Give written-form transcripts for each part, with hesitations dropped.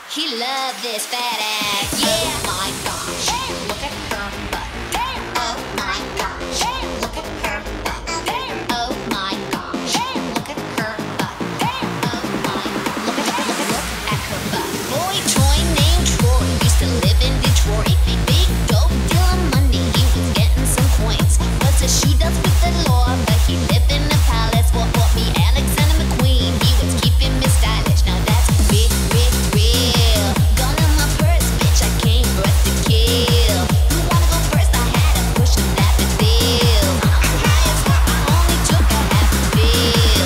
He loved this fat ass. Yeah. Oh my gosh. Look at her butt. Oh my gosh. Look at her butt. Oh my gosh. Look at her butt. Oh my. Look at her butt. Boy toy named Troy used to live in Detroit. Big dope dealer Monday. He was getting some coins. Was a shoe dust with the law, but he lived in the palace. What bought me Alexander McQueen? He was keeping me stylish. Now that's big, big, real. Gun in my purse, bitch. I came for us to kill. Who wanna go first? I had a push of that to deal. High as fuck, I only took a half a bill.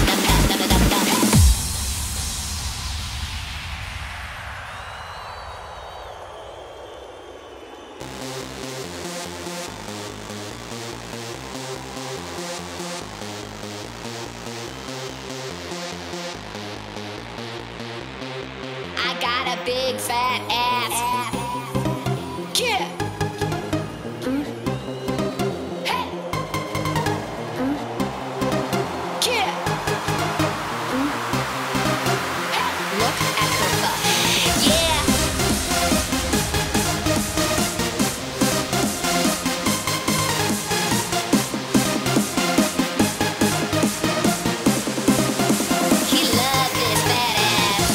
I got a big fat ass. Yeah. Hey. Yeah. Hey. Look at her butt. Yeah. He loved this fat ass.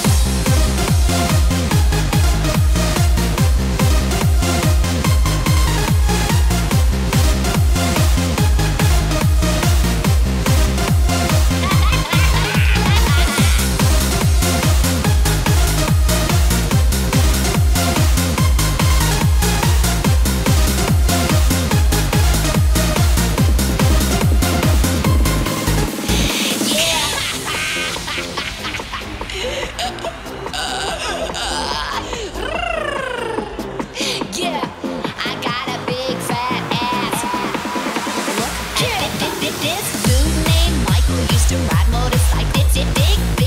Yeah, I got a big fat ass. Look at this dude named Michael used to ride motorcycles. Big